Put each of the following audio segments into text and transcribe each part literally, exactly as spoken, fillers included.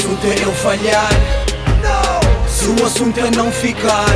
assunto é eu falhar, se o assunto é não ficar,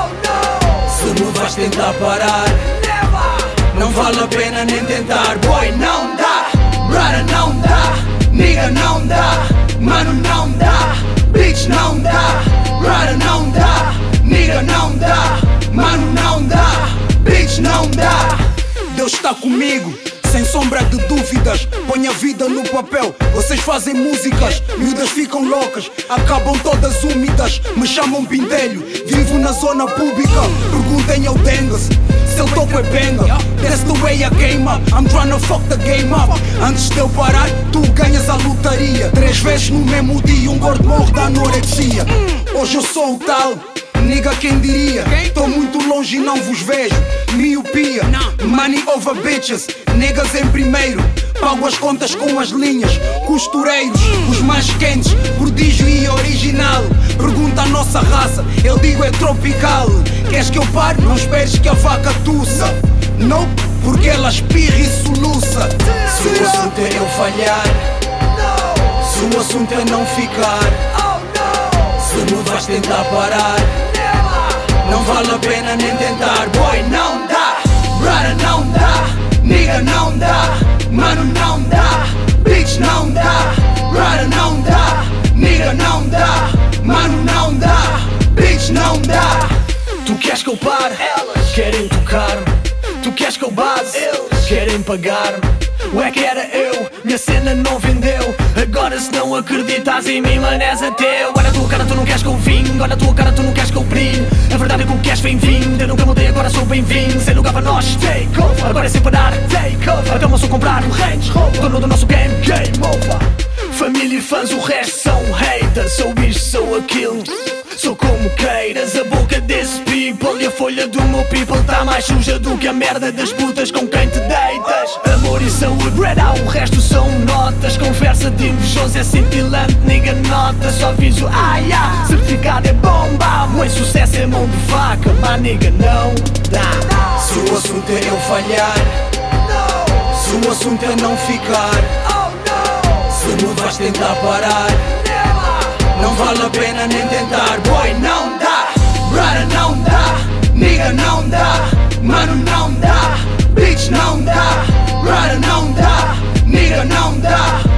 se me vais tentar parar, não vale a pena nem tentar. Boy, não dá, brother, não dá, nigga, não dá, mano, não dá, bitch, não dá, brother, não dá, nigga, não dá, mano, não dá, bitch, não dá. Deus está comigo, sem sombra de dúvidas. Põe a vida no papel, vocês fazem músicas, miúdas ficam loucas, acabam todas úmidas. Me chamam Pintelho, vivo na zona pública. Perguntem ao Dengaz, se ele toco é benga. That's the way I came up, I'm tryna fuck the game up. Antes de eu parar, tu ganhas a lotaria. Três vezes no mesmo dia, um gordo morre da anorexia. Hoje eu sou o tal, nigga, quem diria? Tô muito longe e não vos vejo. Miopia, money over bitches, niggas em primeiro. Pago as contas com as linhas, costureiros, os mais quentes, Prodigio e original. Pergunta a nossa raça, eu digo é tropical. Queres que eu pare? Não esperes que a vaca tussa. Não, porque ela espirra e soluça. Se o assunto é eu falhar, se o assunto é não ficar, se me vais tentar parar, não vale a pena nem tentar. Boy, não dá, brother, não dá, nigga, não dá, mano, não dá, bitch, não dá, brother, não dá, nigga, não dá, mano, não dá, bitch, não dá. Tu queres que eu pare? Elas querem tocar-me. Tu queres que eu base? Eles querem pagar-me. O é que era eu, minha cena não vendeu. Agora se não acreditas em mim, mano, és ateu. Olha a tua cara, tu não queres que eu vingue. Olha a tua cara, tu não queres que eu brilhe. A verdade é que o que queres vem vindo. Eu nunca mudei, agora sou bem-vindo. Sem lugar para nós, take over. Agora é sem parar, take over. Até uma só comprar um Range Rover. Dono do nosso game, game over. Família e fãs, o resto são haters. Sou isto, sou aquilo, sou como queiras. A boca desse people e a folha do meu people tá mais suja do que a merda das putas com quem te deitas. Amor e saúde, breda, o resto são notas. Conversa de invejoso é cintilante, nigga, nota. Só aviso, ah, yeah, certificado é bomba. Muito sucesso é mão de vaca, mas nigga, não dá. Se o assunto é eu falhar, se o assunto é não ficar, se me vais tentar parar, não vale a pena nem tentar. Boy, não dá, brother, não dá, nigga, não dá, mano, não dá, bitch, não dá, brother, não dá, nigga, não dá,